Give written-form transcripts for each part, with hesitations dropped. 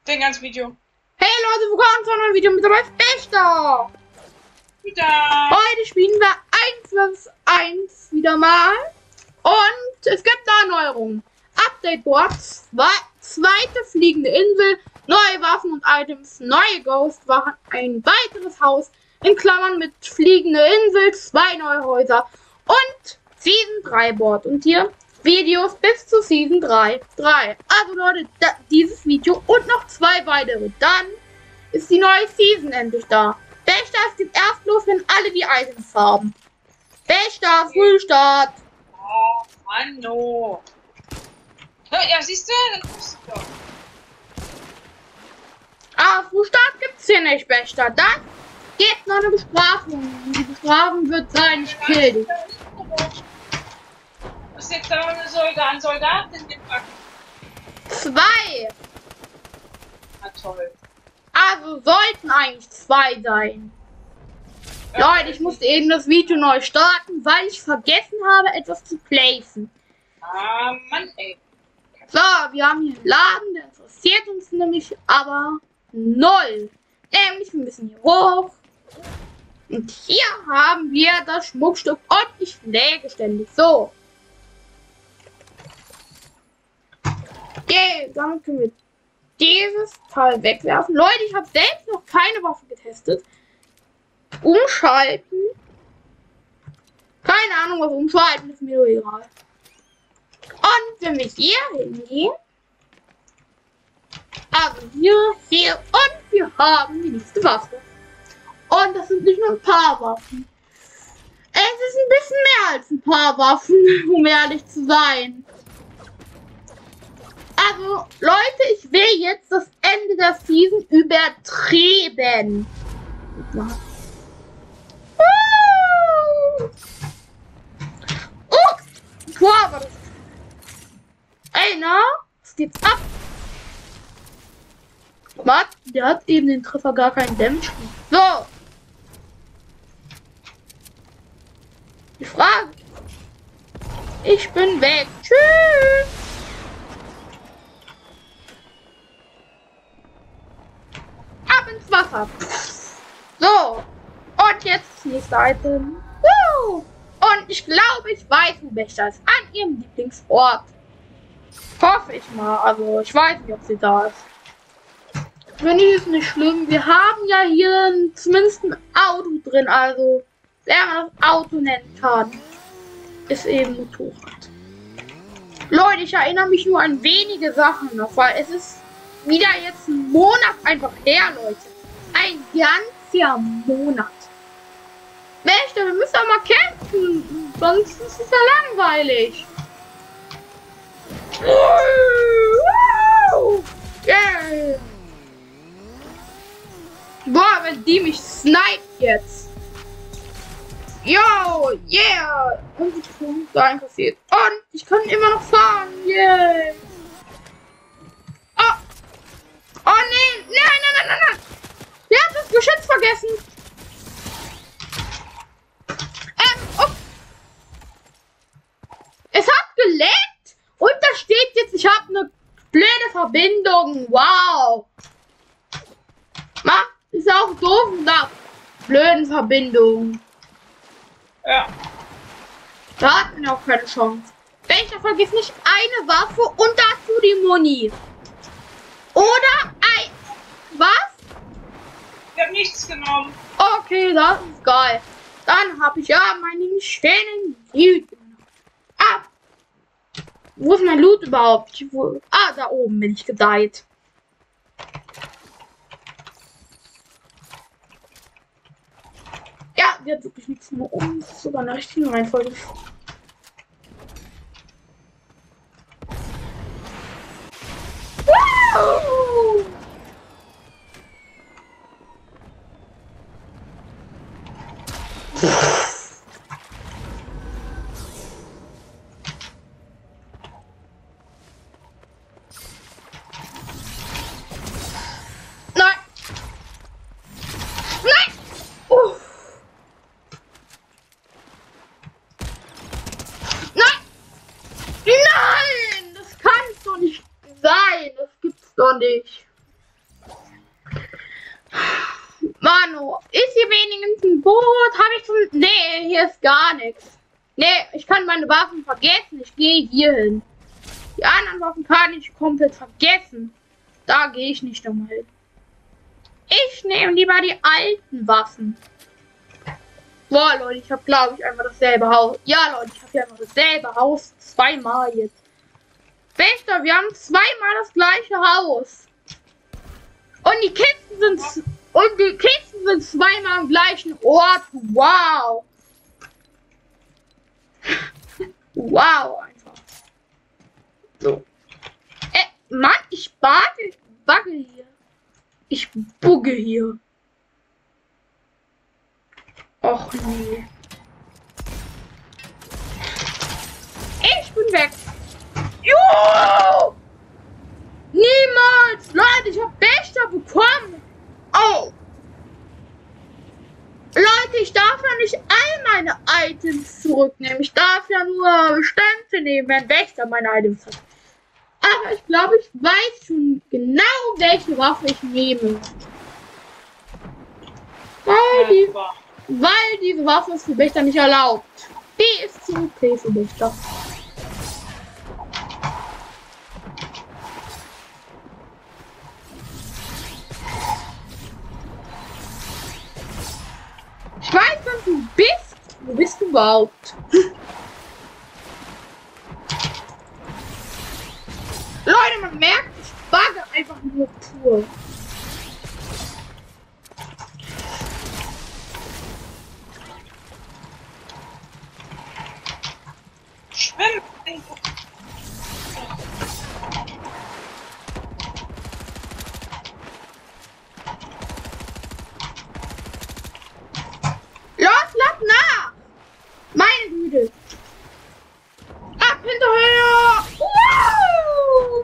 Den ganzen Video. Hey Leute, willkommen zu einem Video mit dabei Fechter. Wieder. Heute spielen wir 1 vs 1 wieder mal. Und es gibt eine Erneuerung. Update Board, zweite fliegende Insel, neue Waffen und Items, neue Ghost-Wachen, ein weiteres Haus, in Klammern mit fliegende Insel, 2 neue Häuser und Season 3 Board. Und hier Videos bis zu Season 3. Also Leute, dieses Video und noch 2 weitere. Dann ist die neue Season endlich da. Bellstart geht erst los, wenn alle die Items haben. Bellstart, Frühstart. Oh, Mann, no. Ja, siehst du? Das ist doch. Ah, Frühstart gibt's hier nicht, Bellstart. Dann geht noch eine Bestrafung. Die Bestrafung wird sein, ich kill dich. Was ist jetzt da ein Soldat in dem Pack? 2. Ah, toll. Also sollten eigentlich 2 sein. Ja, Leute, ich musste eben das Video neu starten, weil ich vergessen habe, etwas zu placen. Ah, Mann, ey. So, wir haben hier einen Laden, der interessiert uns nämlich aber 0. Nämlich, wir müssen hier hoch. Und hier haben wir das Schmuckstück und ich läge ständig. So. Okay, damit können wir dieses Teil wegwerfen. Leute, ich habe selbst noch keine Waffe getestet. Umschalten. Keine Ahnung, was umschalten ist, mir doch egal. Und wenn wir hier hingehen, also hier und wir haben die nächste Waffe. Und das sind nicht nur ein paar Waffen. Es ist ein bisschen mehr als ein paar Waffen, um ehrlich zu sein. Also, Leute, ich will jetzt das Ende der Season übertrieben. Oh! Boah, war das. Ey, na? Was geht's ab? Was? Der hat eben den Treffer gar keinen Damage. So. Die Frage. Ich bin weg. Tschüss. Ab ins Wasser. So. Und jetzt das nächste Item. Woo! Und ich glaube, ich weiß, wo Wächter ist. An ihrem Lieblingsort. Hoffe ich mal. Also, ich weiß nicht, ob sie da ist. Wenn nicht, ist nicht schlimm. Wir haben ja hier zumindest ein Auto drin. Also, wer man das Auto nennen kann, ist eben Motorrad. Leute, ich erinnere mich nur an wenige Sachen noch, weil es ist wieder jetzt ein Monat einfach her, Leute. Ein ganzer Monat. Wächter, wir müssen doch mal kämpfen. Sonst ist es ja langweilig. Yeah. Boah, wenn die mich sniped jetzt. Yo, yeah. Und die Punkte einkassiert. Und ich kann immer noch fahren. Yeah. Oh. Oh nee. Nein. Wir haben das Geschütz vergessen. Oh. Es hat geleckt. Und da steht jetzt, ich habe eine blöde Verbindung. Wow. Ist auch doof nach blöden Verbindungen. Ja. Da hat man auch keine Chance. Welcher vergisst nicht eine Waffe und dazu die Muni. Oder ein... Was? Ich habe nichts genommen. Okay, das ist geil. Dann habe ich ja meinen schönen Loot. Ah. Wo ist mein Loot überhaupt? Ah, da oben bin ich gedeiht. Ja, wird wirklich nichts mehr um. Das ist sogar eine richtige Reihenfolge. Wow! Nein! Nein! Uff. Nein! Das kann doch nicht sein! Das gibt's doch nicht! Mano, ist hier wenigstens ein Boot? Habe ich zum... Nee, hier ist gar nichts. Nee, ich kann meine Waffen vergessen. Ich gehe hier hin. Die anderen Waffen kann ich komplett vergessen. Da gehe ich nicht nochmal hin. Ich nehme lieber die alten Waffen. Boah, Leute, ich habe, glaube ich, einfach dasselbe Haus. Ja, Leute, ich habe ja einfach dasselbe Haus. Zweimal jetzt. Wächter, wir haben zweimal das gleiche Haus. Und die Kisten sind zweimal am gleichen Ort. Wow. Wow, einfach. So. Mann, ich bugge hier. Ich bugge hier. Och nee. Ich bin weg. Jo! Niemals! Leute, ich hab Wächter bekommen. Oh. Leute, ich darf ja nicht all meine Items zurücknehmen. Ich darf ja nur bestimmte nehmen, wenn Wächter meine Items hat. Aber ich glaube, ich weiß schon genau, welche Waffe ich nehme. Weil diese Waffe ist für Wächter nicht erlaubt. Die ist zu okay für Wächter. Ich weiß, was du bist. Wo bist du überhaupt? Leute, man merkt, ich bugge einfach nur pur. Schwimmen! Los, lass nach! Meine Güte! Ab hinterher! Wow!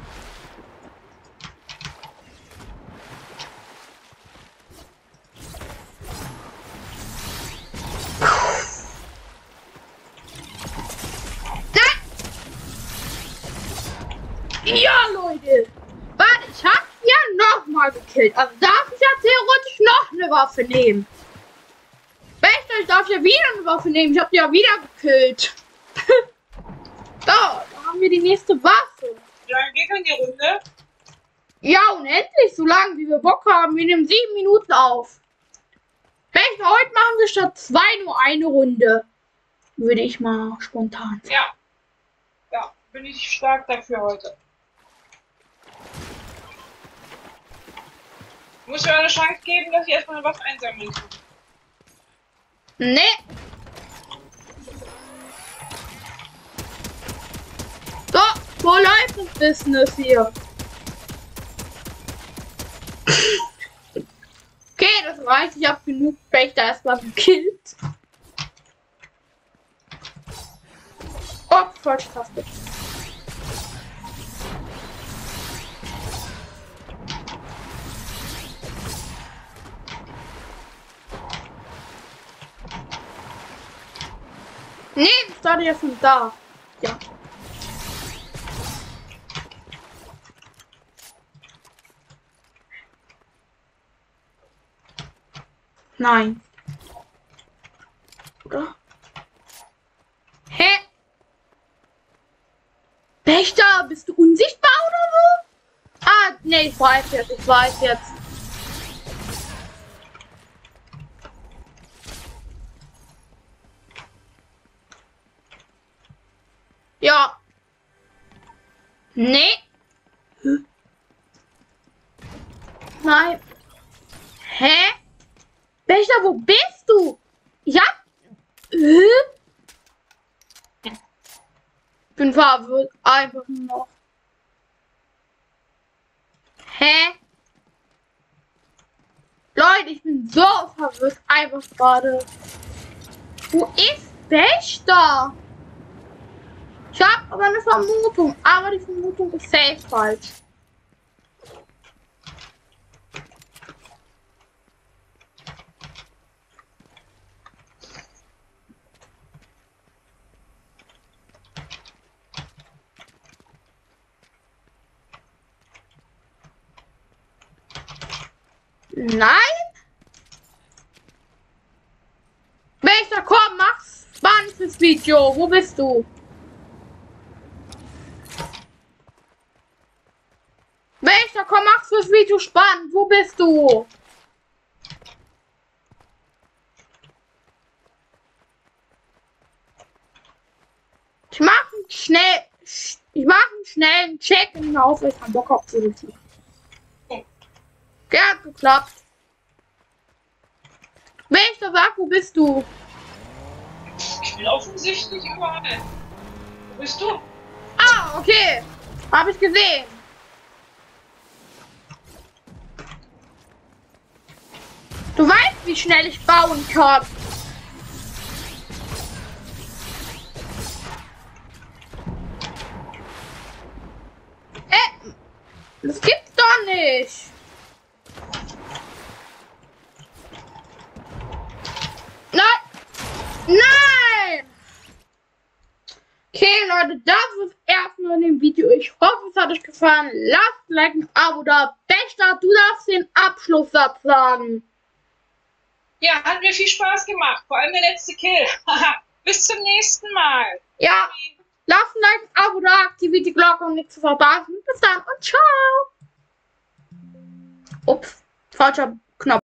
Ja, Leute! Warte, ich hab ja nochmal gekillt. Also darf ich ja theoretisch noch eine Waffe nehmen. Wächter, ich darf ja wieder eine Waffe nehmen. Ich hab die ja wieder gekillt. So, da haben wir die nächste Waffe. Wie lange geht denn die Runde? Ja, unendlich, so lange wie wir Bock haben. Wir nehmen 7 Minuten auf. Wächter, heute machen wir statt 2 nur eine Runde. Würde ich mal spontan sagen. Ja. Ja, bin ich stark dafür heute. Muss mir eine Chance geben, dass ich erstmal eine Waffe einsammeln kann. Nee. So, wo läuft das Business hier? Okay, das reicht. Ich habe genug Wächter erstmal gekillt. Oh, falsche Taste. Nee, ich starte ja schon da. Ja. Nein. Oder? Hä? Wächter, bist du unsichtbar oder so? Ah, nee, ich weiß jetzt. Ja. Nee. Nein. Hä? Wächter, wo bist du? Ja. Ich bin verwirrt. Einfach nur noch. Hä? Leute, ich bin so verwirrt. Einfach gerade. Wo ist Wächter? Ich habe aber eine Vermutung. Aber die Vermutung ist safe falsch. Nein? Welcher, komm, mach's spannendes Video. Wo bist du? Welcher, komm, mach's fürs Video spannend. Wo bist du? Ich mache einen schnellen Check im Haus, weil ich keinen Bock auf zu sitzen. Der hat geklappt. Welcher, sag, wo bist du? Ich bin offensichtlich überall. Wo bist du? Ah, okay. Habe ich gesehen. Du weißt, wie schnell ich bauen kann. Das gibt's doch nicht. Nein. Nein. Okay, Leute, das war's erstmal in dem Video. Ich hoffe, es hat euch gefallen. Lasst ein Like, ein Abo da. Bester, du darfst den Abschlusssatz sagen. Ja, hat mir viel Spaß gemacht. Vor allem der letzte Kill. Bis zum nächsten Mal. Ja, lasst ein Like, ein Abo da, aktiviert die Glocke, um nichts zu verpassen. Bis dann und ciao. Ups, falscher Knopf.